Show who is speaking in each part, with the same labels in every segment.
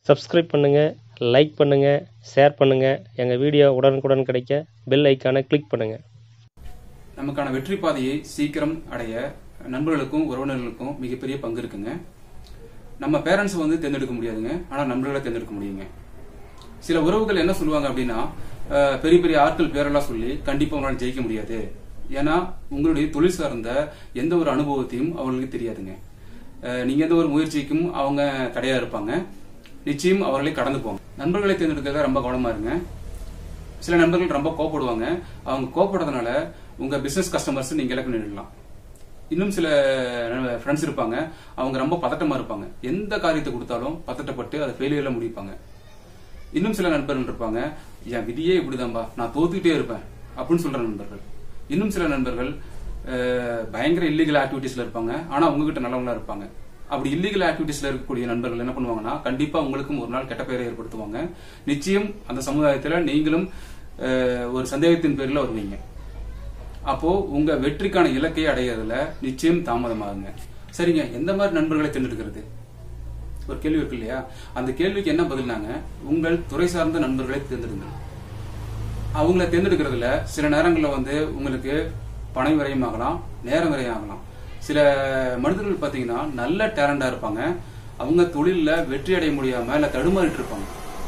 Speaker 1: Subscribe பண்ணுங்கள், like பண்ணுங்கள், share பண்ணுங்கள். எங்கள் வீடியோ உடனுக்குடன் கிடைக்க பெல் ஐக்கானை கிளிக் பண்ணுங்கள்.
Speaker 2: நமக்கான வெற்றி பாதையை சீக்கிரம் அடைய நண்பர்களுக்கும் உறவினர்களுக்கும் மிகப்பெரிய பங்கு இருக்குங்க. நம்ம பேரண்ட்ஸ் தேர்ந்தெடுக்க முடியாதுங்க, ஆனா நண்பர்களை தேர்ந்தெடுக்க முடியுங்க. சில உறவுகள் என்ன சொல்லுவாங்க அப்படின்னா, பெரிய பெரிய ஆட்கள் பேரெல்லாம் சொல்லி கண்டிப்பா உங்களால ஜெயிக்க முடியாது. ஏன்னா உங்களுடைய தொழில் சார்ந்த எந்த ஒரு அனுபவத்தையும் அவங்களுக்கு தெரியாதுங்க. நீங்க எந்த ஒரு முயற்சிக்கும் அவங்க தடையா இருப்பாங்க. நிச்சயம் அவர்களை கடந்து போங்க. நண்பர்களை தேர்ந்தெடுக்கிறத ரொம்ப கவனமா இருங்க. சில நண்பர்கள் ரொம்ப கோப்படுவாங்க. அவங்க கோப்படுறதுனால உங்க பிசினஸ் கஸ்டமர்ஸ் நீங்க இலக்கு நின்றுடலாம். இன்னும் சில ஃப்ரெண்ட்ஸ் இருப்பாங்க, அவங்க ரொம்ப பதட்டமா இருப்பாங்க. எந்த காரியத்தை கொடுத்தாலும் பதட்டப்பட்டு அதை ஃபெயிலியர்ல முடிப்பாங்க. இன்னும் சில நண்பர்கள் இருப்பாங்க, என் விதியே இப்படிதான்பா, நான் தோத்துக்கிட்டே இருப்பேன் அப்படின்னு சொல்ற நண்பர்கள். இன்னும் சில நண்பர்கள் பயங்கர இல்லீகல் ஆக்டிவிட்டிஸ்ல இருப்பாங்க, ஆனா உங்ககிட்ட நல்லவங்களா இருப்பாங்க. அப்படி இல்லீகல் ஆக்டிவிட்டிஸ்ல இருக்கக்கூடிய நண்பர்கள் என்ன பண்ணுவாங்கன்னா, கண்டிப்பா உங்களுக்கும் ஒரு நாள் கெட்ட பெயரை ஏற்படுத்துவாங்க. நிச்சயம் அந்த சமுதாயத்துல நீங்களும் ஒரு சந்தேகத்தின் பேர்ல வருவீங்க. அப்போ உங்க வெற்றிக்கான இலக்கை அடையிறதுல நிச்சயம் தாமதமாகுங்க. சரிங்க, எந்த மாதிரி நண்பர்களை தேர்ந்தெடுக்கிறது ஒரு கேள்வி இருக்கு இல்லையா? அந்த கேள்விக்கு என்ன பதில்னாங்க, உங்கள் துறை சார்ந்த நண்பர்களை தேர்ந்தெடுங்கள். அவங்கள தேர்ந்தெடுக்கிறதுல சில நேரங்களில் உங்களுக்கு பண விரயம் ஆகலாம், நேரம் விரயம் ஆகலாம். சில மனிதர்கள் பாத்தீங்கன்னா நல்ல டேலண்டா இருப்பாங்க, அவங்க தொழில வெற்றி அடைய முடியாம இல்ல தடுமாறிட்டு இருப்பாங்க.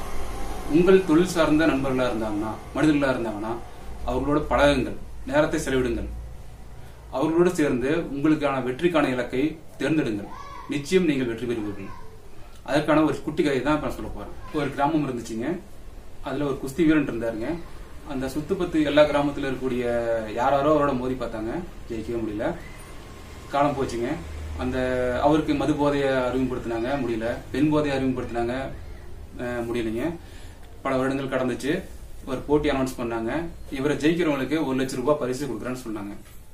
Speaker 2: உங்கள் தொழில் சார்ந்த நண்பர்களா இருந்தாங்கன்னா, மனிதர்களா இருந்தாங்கன்னா, அவர்களோட பழகுங்கள், நேரத்தை செலவிடுங்கள். அவர்களோடு சேர்ந்து உங்களுக்கான வெற்றிக்கான இலக்கை தேர்ந்தெடுங்கள். நிச்சயம் நீங்கள் வெற்றி பெறுவீர்கள். அதற்கான ஒரு குட்டி கதை தான் இப்ப சொல்ல போறேன். ஒரு கிராமம் இருந்துச்சுங்க. அதுல ஒரு குஸ்தி வீரன் இருந்தாருங்க. அந்த சுத்துப்பத்து எல்லா கிராமத்துல இருக்கக்கூடிய யாரோ அவரோட மோதி பார்த்தாங்க, ஜெயிக்கவே முடியல. காலம் போச்சுங்க. அந்த அவருக்கு மது போதையை அறிமுகப்படுத்தினாங்க, முடியல. பெண் போதையை அறிமுகப்படுத்தினாங்க, முடியலைங்க. பல வருடங்கள் கடந்துச்சு. ஒரு போட்டி அனௌன்ஸ் பண்ணாங்க. இவரை ஜெயிக்கிறவங்களுக்கு 1 லட்சம் ரூபாய் பரிசு கொடுக்குறேன்னு சொன்னாங்க.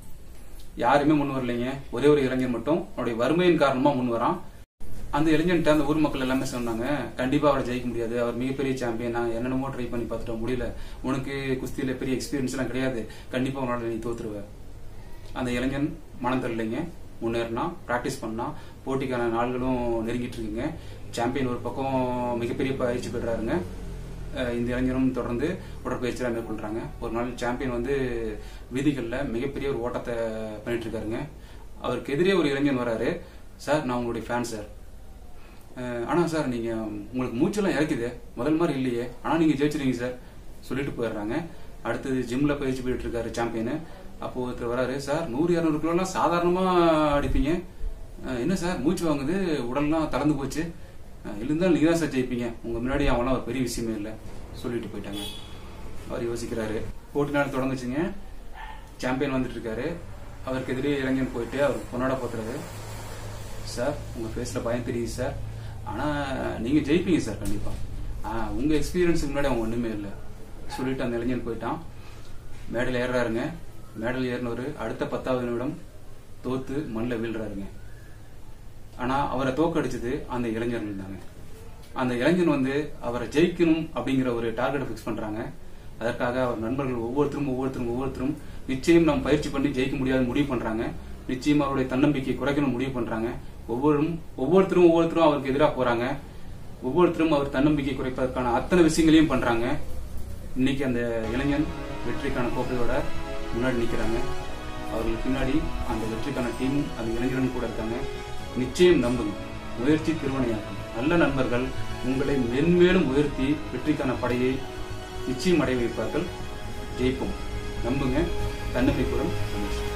Speaker 2: யாருமே முன் வரலைங்க. ஒரே ஒரு இளைஞன் மட்டும் அவருடைய வறுமையின் காரணமா முன் வரான். அந்த இளைஞன்ட்ட அந்த ஊர் மக்கள் எல்லாமே சொன்னாங்க, கண்டிப்பா அவரை ஜெயிக்க முடியாது, அவர் மிகப்பெரிய சாம்பியன், நான் என்னென்னமோ ட்ரை பண்ணி பார்த்துட்டோம், முடியல, உனக்கு குஸ்தியில பெரிய எக்ஸ்பீரியன்ஸ் எல்லாம் கிடையாது, கண்டிப்பா உன்னால நீ தோத்துருவ. அந்த இளைஞன் மனம் தரலைங்க. முன்னேறினா, பிராக்டிஸ் பண்ணா, போட்டிக்கான நாள்களும் நெருங்கிட்டு இருக்குங்க. சாம்பியன் ஒரு பக்கம் மிகப்பெரிய பயிற்சி பெறாருங்க. இந்த இளைஞரும் தொடர்ந்து உடற்பயிற்சியெல்லாம் மேற்கொள்றாங்க. ஒரு நாள் சாம்பியன் வீதிகள்ல மிகப்பெரிய ஒரு ஓட்டத்தை பண்ணிட்டு இருக்காருங்க. அவருக்கு எதிரே ஒரு இளைஞன் வராரு. சார், நான் உங்களுடைய ஃபேன் சார். ஆனா சார், நீங்க உங்களுக்கு மூச்செல்லாம் இறக்குது, முதல் மாதிரி இல்லையே, ஆனா நீங்க ஜெயிச்சிருக்கீங்க சார் சொல்லிட்டு போயிடுறாங்க. அடுத்தது ஜிம்ல பயிற்சி போயிட்டு இருக்காரு சாம்பியன். அப்போ ஒருத்தர் வராரு, சார் 100-200 கிலோலாம் சாதாரணமா அடிப்பீங்க, என்ன சார் மூச்சு வாங்குது, உடல்லாம் தளர்ந்து போச்சு, இருந்தாலும் நீங்க தான் சார் ஜெயிப்பீங்க, உங்க முன்னாடி அவங்களாம் ஒரு பெரிய விஷயமே இல்லை சொல்லிட்டு போயிட்டாங்க. அவர் யோசிக்கிறாரு. போட்டி நாள் தொடங்குச்சுங்க. சாம்பியன் வந்துட்டு இருக்காரு. அவருக்கு எதிரே இளைஞன் போயிட்டு அவருக்கு பொன்னாட போத்துறாரு. சார், உங்க ஃபேஸ்ல பயம் தெரியுது சார், ஆனா நீங்க ஜெயிப்பீங்க சார் கண்டிப்பா, உங்க எக்ஸ்பீரியன்ஸுக்கு முன்னாடி அவங்க ஒண்ணுமே இல்லை சொல்லிட்டு அந்த இளைஞன் போயிட்டான். மேடல் ஏறாருங்க. மேடல் ஏறினவரு அடுத்த 10வது நிமிடம் தோத்து மண்ணில் வீழ்றாருங்க. ஆனா அவரை தோக்கடிச்சது அந்த இளைஞர்கள் தாங்க. அந்த இளைஞன் அவரை ஜெயிக்கணும் அப்படிங்கிற ஒரு டார்கெட்டை பிக்ஸ் பண்றாங்க. அதற்காக அவர் நண்பர்கள் ஒவ்வொருத்தரும் நிச்சயம் நாம் பயிற்சி பண்ணி ஜெயிக்க முடியாது முடிவு பண்றாங்க. நிச்சயம் அவருடைய தன்னம்பிக்கை குறைக்கணும் முடிவு பண்றாங்க. ஒவ்வொருத்தரும் அவருக்கு எதிராக போறாங்க. ஒவ்வொருத்தரும் அவர் தன்னம்பிக்கை குறைப்பதற்கான அத்தனை விஷயங்களையும் பண்றாங்க. இன்னைக்கு அந்த இளைஞன் வெற்றிக்கான கோப்பையோட முன்னாடி நிக்கிறாங்க. அவர்களுக்கு பின்னாடி அந்த வெற்றிக்கான டீமும் அந்த இளைஞரும் கூட இருக்காங்க. நிச்சயம் நம்புங்க, முயற்சி திருவனையாக்கும். நல்ல நண்பர்கள் உங்களை மென்மேலும் உயர்த்தி வெற்றிக்கான படையை நிச்சயம் அடைய வைப்பார்கள். ஜெயிப்போம். நம்புங்க. தன்னம்பிக்கையுடன்